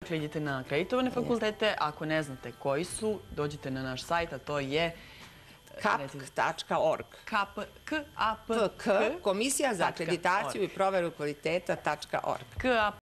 Dakle, idete na akreditovane fakultete. Ako ne znate koji su, dođite na naš sajt, a to je kap.org. KAPK, Komisija za akreditaciju i proveru kvaliteta.org.